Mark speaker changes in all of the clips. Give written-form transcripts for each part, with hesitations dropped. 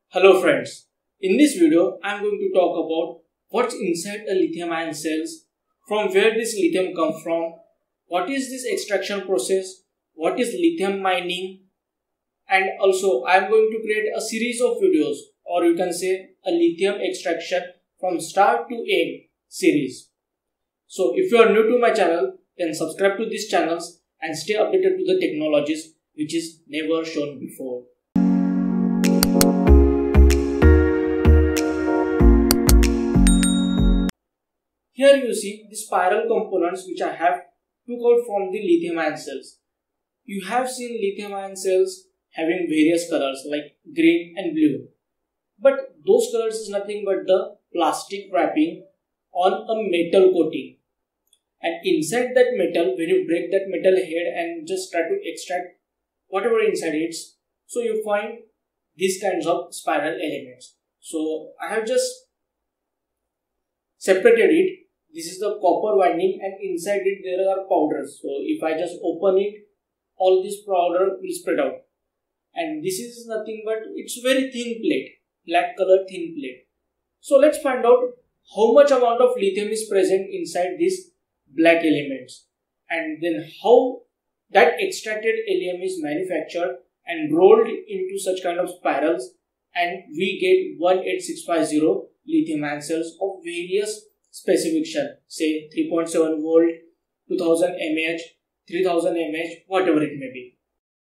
Speaker 1: Hello friends, in this video I am going to talk about what's inside a lithium ion cells, from where this lithium comes from, what is this extraction process, what is lithium mining, and also I am going to create a series of videos, or you can say a lithium extraction from start to end series. So if you are new to my channel, then subscribe to these channels and stay updated to the technologies which is never shown before. Here you see the spiral components which I have took out from the lithium ion cells. You have seen lithium ion cells having various colors like green and blue. But those colors is nothing but the plastic wrapping on a metal coating. And inside that metal, when you break that metal head and just try to extract whatever inside it, so you find these kinds of spiral elements. So I have just separated it. This is the copper winding and inside it there are powders. So if I just open it, all this powder will spread out. And this is nothing but it's very thin plate, black color thin plate. So let's find out how much amount of lithium is present inside these black elements, and then how that extracted helium is manufactured and rolled into such kind of spirals, and we get 18650 lithium ion cells of various specification, say 3.7 volt, 2000 mAh, 3000 mAh, whatever it may be.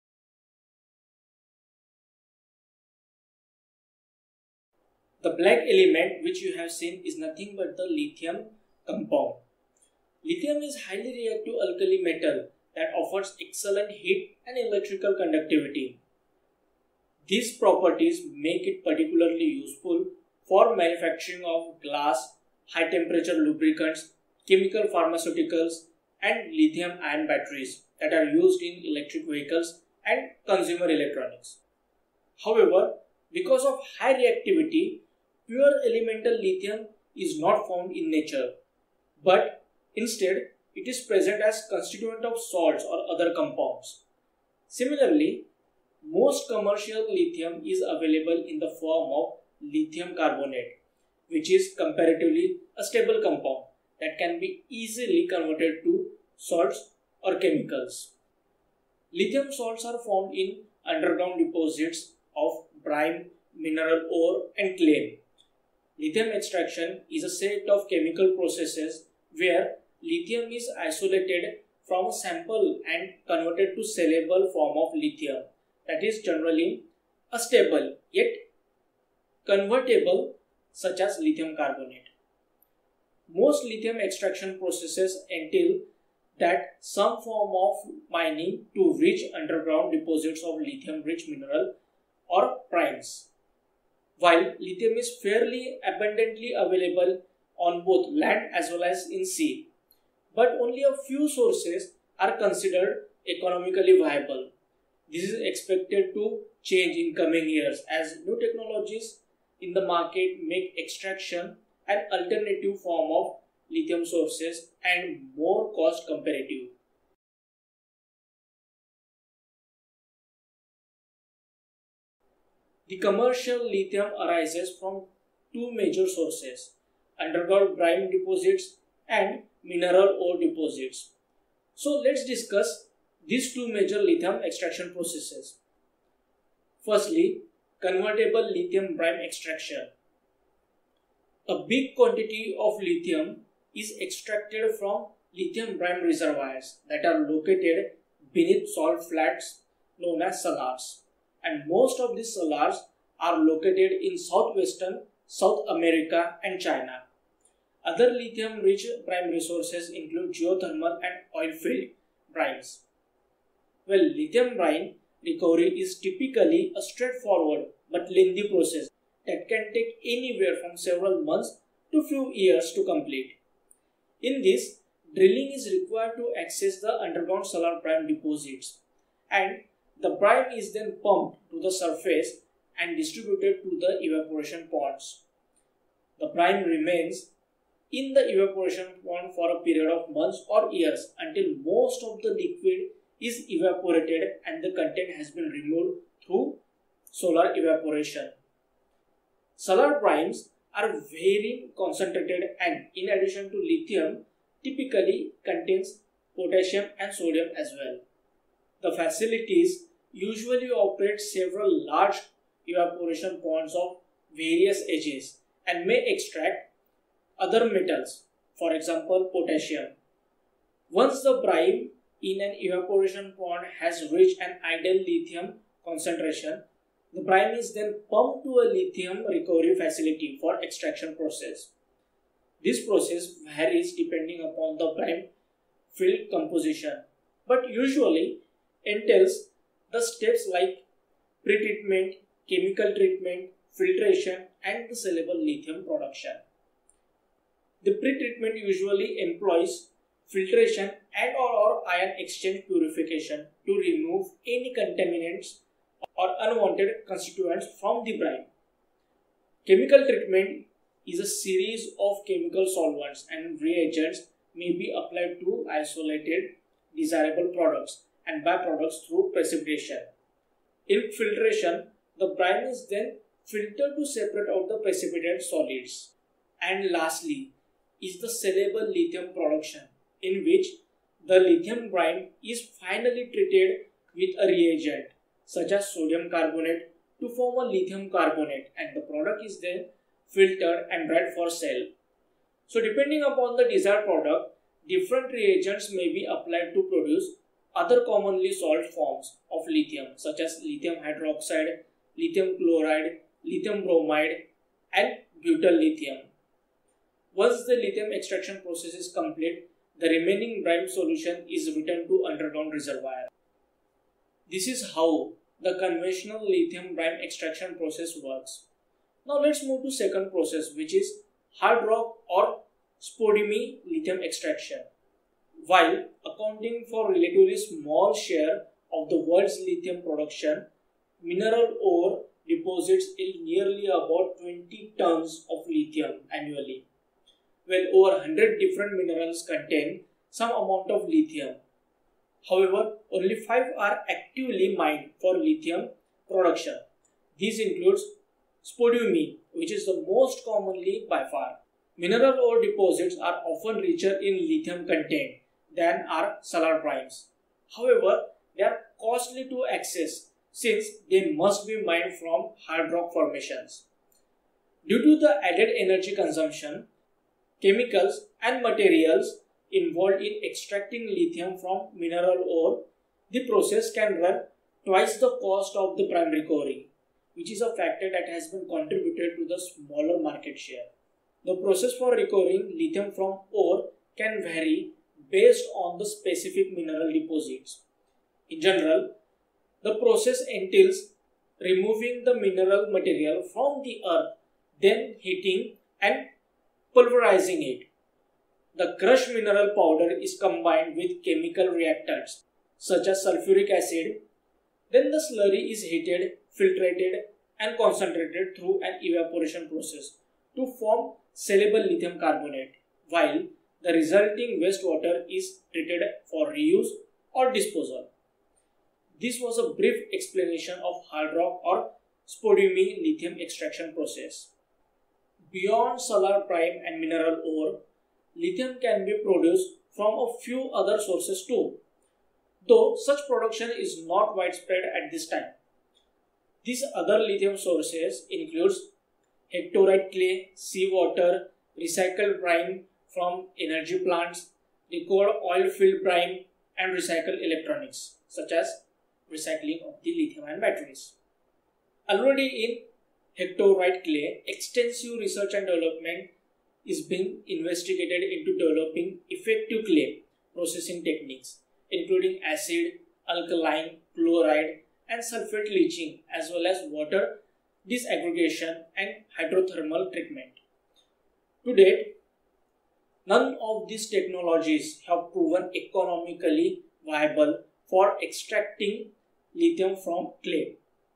Speaker 1: The black element which you have seen is nothing but the lithium compound. Lithium is highly reactive alkali metal that offers excellent heat and electrical conductivity. These properties make it particularly useful for manufacturing of glass, high temperature lubricants, chemical pharmaceuticals, and lithium ion batteries that are used in electric vehicles and consumer electronics. However, because of high reactivity, pure elemental lithium is not found in nature, but instead it is present as constituent of salts or other compounds. Similarly, most commercial lithium is available in the form of lithium carbonate, which is comparatively a stable compound that can be easily converted to salts or chemicals. Lithium salts are found in underground deposits of brine, mineral ore, and clay. Lithium extraction is a set of chemical processes where lithium is isolated from a sample and converted to soluble form of lithium, that is generally a stable yet convertible, such as lithium carbonate. Most lithium extraction processes entail that some form of mining to reach underground deposits of lithium rich mineral or brines. While lithium is fairly abundantly available on both land as well as in sea, but only a few sources are considered economically viable. This is expected to change in coming years as new technologies in the market make extraction an alternative form of lithium sources and more cost comparative. The commercial lithium arises from two major sources: underground brine deposits and mineral ore deposits. So let's discuss these two major lithium extraction processes. Firstly, convertible lithium brine extraction. A big quantity of lithium is extracted from lithium brine reservoirs that are located beneath salt flats known as salars, and most of these salars are located in southwestern South America and China. Other lithium-rich brine resources include geothermal and oil-filled brines. Well, lithium brine recovery is typically a straightforward but lengthy process that can take anywhere from several months to few years to complete. In this, drilling is required to access the underground salar brine deposits, and the brine is then pumped to the surface and distributed to the evaporation ponds. The brine remains in the evaporation pond for a period of months or years until most of the liquid is evaporated and the content has been removed through solar evaporation. Solar primes are very concentrated and, in addition to lithium, typically contains potassium and sodium as well. The facilities usually operate several large evaporation ponds of various ages and may extract other metals, for example potassium. Once the brine in an evaporation pond has reached an ideal lithium concentration, the brine is then pumped to a lithium recovery facility for extraction process. This process varies depending upon the brine field composition, but usually entails the steps like pretreatment, chemical treatment, filtration, and the sellable lithium production. The pretreatment usually employs filtration and or ion exchange purification to remove any contaminants or unwanted constituents from the brine. Chemical treatment is a series of chemical solvents and reagents may be applied to isolated desirable products and byproducts through precipitation. In filtration, the brine is then filtered to separate out the precipitate solids. And lastly is the sellable lithium production, in which the lithium brine is finally treated with a reagent such as sodium carbonate to form a lithium carbonate, and the product is then filtered and dried for sale. So depending upon the desired product, different reagents may be applied to produce other commonly sold forms of lithium such as lithium hydroxide, lithium chloride, lithium bromide, and butyl lithium. Once the lithium extraction process is complete, the remaining brine solution is returned to underground reservoir. This is how the conventional lithium brine extraction process works. Now let's move to second process, which is hard rock or spodumene lithium extraction. While accounting for relatively small share of the world's lithium production, mineral ore deposits yield nearly about 20 tons of lithium annually. Well, over 100 different minerals contain some amount of lithium. However, only 5 are actively mined for lithium production. These includes spodumene, which is the most commonly by far. Mineral ore deposits are often richer in lithium content than are solar primes. However, they are costly to access since they must be mined from hard rock formations. Due to the added energy consumption, chemicals and materials involved in extracting lithium from mineral ore, the process can run twice the cost of the prime recovery, which is a factor that has been contributed to the smaller market share. The process for recovering lithium from ore can vary based on the specific mineral deposits. In general, the process entails removing the mineral material from the earth, then heating and pulverizing it. The crushed mineral powder is combined with chemical reactants such as sulfuric acid. Then the slurry is heated, filtrated, and concentrated through an evaporation process to form sellable lithium carbonate, while the resulting wastewater is treated for reuse or disposal. This was a brief explanation of hard rock or spodumene lithium extraction process. Beyond solar prime and mineral ore, lithium can be produced from a few other sources too, though such production is not widespread at this time. These other lithium sources includes hectorite clay, seawater, recycled brine from energy plants, recovered oil-filled brine, and recycled electronics, such as recycling of the lithium-ion batteries. Already in hectorite clay, extensive research and development is being investigated into developing effective clay processing techniques, including acid, alkaline, chloride, and sulfate leaching, as well as water disaggregation and hydrothermal treatment. To date, none of these technologies have proven economically viable for extracting lithium from clay.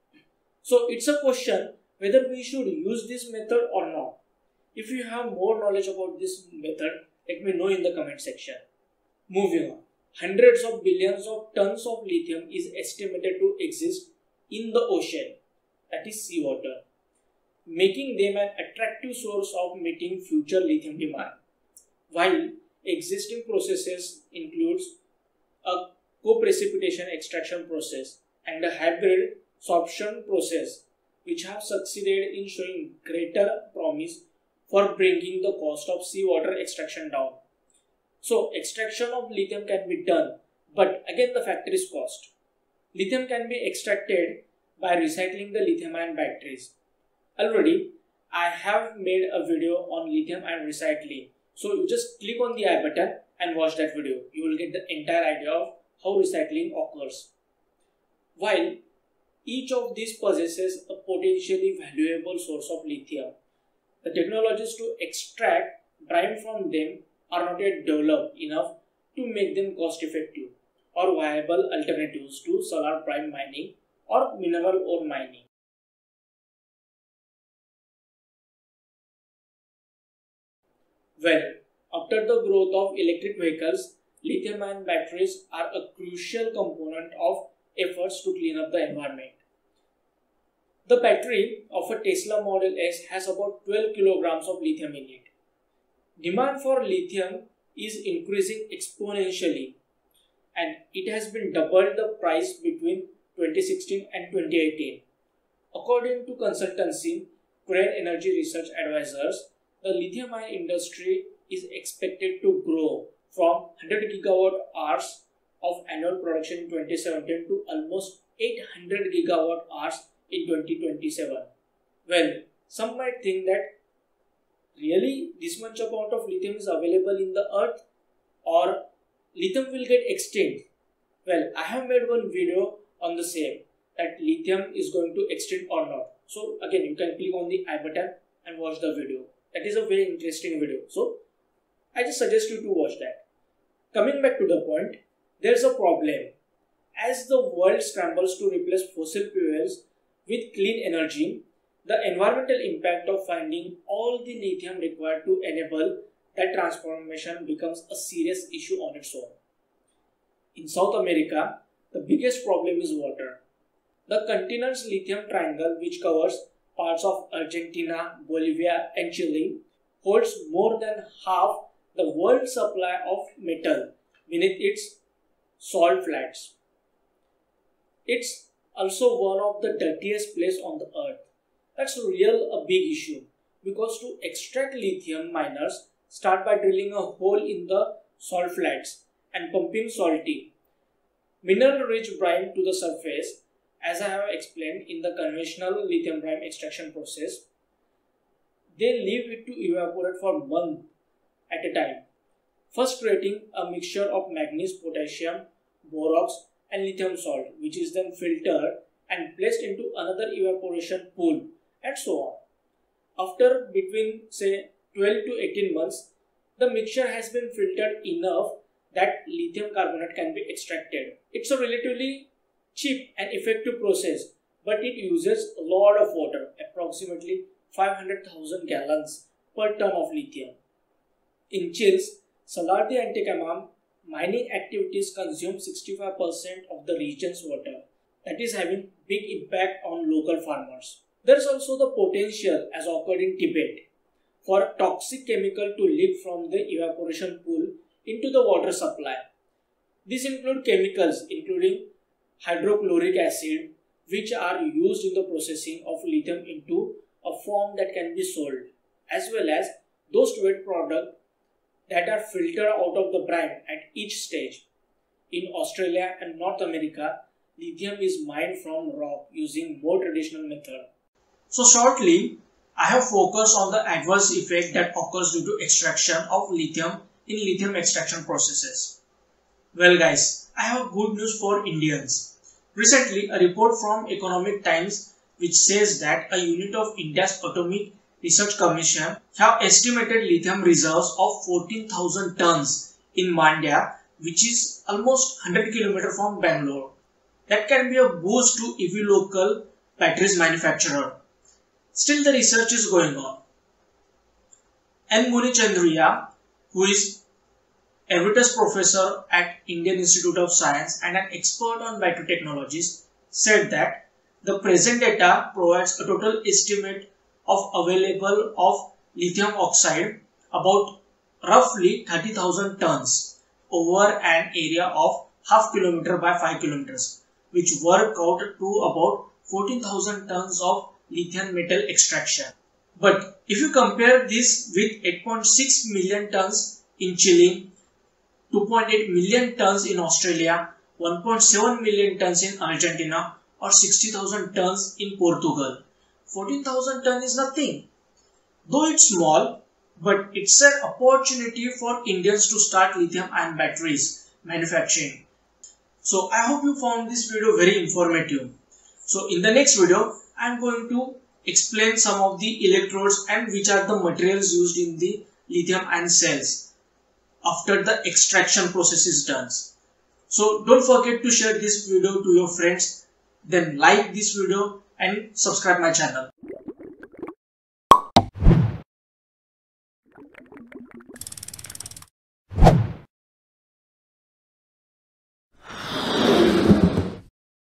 Speaker 1: So it's a question whether we should use this method or not. If you have more knowledge about this method, let me know in the comment section. Moving on. Hundreds of billions of tons of lithium is estimated to exist in the ocean, that is seawater. making them an attractive source of meeting future lithium demand. While existing processes includes a co-precipitation extraction process and a hybrid sorption process, which have succeeded in showing greater promise for bringing the cost of seawater extraction down. So extraction of lithium can be done, but again the factor is cost. Lithium can be extracted by recycling the lithium-ion batteries. Already, I have made a video on lithium-ion recycling. So you just click on the I button and watch that video. You will get the entire idea of how recycling occurs. While each of these possesses a potentially valuable source of lithium, the technologies to extract brine from them are not yet developed enough to make them cost effective or viable alternatives to solar brine mining or mineral ore mining. Well, after the growth of electric vehicles, lithium-ion batteries are a crucial component of efforts to clean up the environment. The battery of a Tesla Model S has about 12 kilograms of lithium in it. Demand for lithium is increasing exponentially, and it has been doubled the price between 2016 and 2018. According to consultancy Crane Energy Research Advisors, the lithium-ion industry is expected to grow from 100 gigawatt hours of annual production in 2017 to almost 800 gigawatt hours in 2027. Well, some might think that really this much amount of lithium is available in the earth or lithium will get extinct. Well, I have made one video on the same, that lithium is going to extinct or not. So again, you can click on the I button and watch the video. That is a very interesting video. So I just suggest you to watch that. Coming back to the point, there is a problem. As the world scrambles to replace fossil fuels with clean energy, the environmental impact of finding all the lithium required to enable that transformation becomes a serious issue on its own. In South America, the biggest problem is water. The continent's lithium triangle, which covers parts of Argentina, Bolivia, and Chile, holds more than half the world's supply of metal beneath its salt flats. It's also one of the dirtiest places on the earth. That's a big issue, because to extract lithium, miners start by drilling a hole in the salt flats and pumping salty, mineral-rich brine to the surface, as I have explained in the conventional lithium brine extraction process. They leave it to evaporate for months at a time, first creating a mixture of manganese, potassium, borax, and lithium salt, which is then filtered and placed into another evaporation pool, and so on. After between say 12 to 18 months, the mixture has been filtered enough that lithium carbonate can be extracted. It's a relatively cheap and effective process, but it uses a lot of water, approximately 500,000 gallons per ton of lithium. In Chile's Salar de Atacama, mining activities consume 65% of the region's water. That is having big impact on local farmers. There is also the potential, as occurred in Tibet, for toxic chemical to leak from the evaporation pool into the water supply. These include chemicals including hydrochloric acid, which are used in the processing of lithium into a form that can be sold, as well as those wet products that are filtered out of the brine at each stage. In Australia and North America, lithium is mined from rock using more traditional method. So shortly, I have focused on the adverse effect that occurs due to extraction of lithium in lithium extraction processes. Well guys, I have good news for Indians. Recently, a report from Economic Times which says that a unit of India's Atomic Research Commission have estimated lithium reserves of 14,000 tons in Mandya, which is almost 100 km from Bangalore. That can be a boost to EV local batteries manufacturer. Still, the research is going on. N. Munichandriya, who is Emeritus Professor at Indian Institute of Science and an expert on battery technologies, said that the present data provides a total estimate of available of lithium oxide, about roughly 30,000 tons over an area of half kilometer by 5 kilometers, which work out to about 14,000 tons of lithium metal extraction. But if you compare this with 8.6 million tons in Chile, 2.8 million tons in Australia, 1.7 million tons in Argentina, or 60,000 tons in Portugal, 14,000 tons is nothing. Though it's small, but it's an opportunity for Indians to start lithium-ion batteries manufacturing. So I hope you found this video very informative. So in the next video, I am going to explain some of the electrodes and which are the materials used in the lithium-ion cells after the extraction process is done. So don't forget to share this video to your friends, then like this video and subscribe my channel.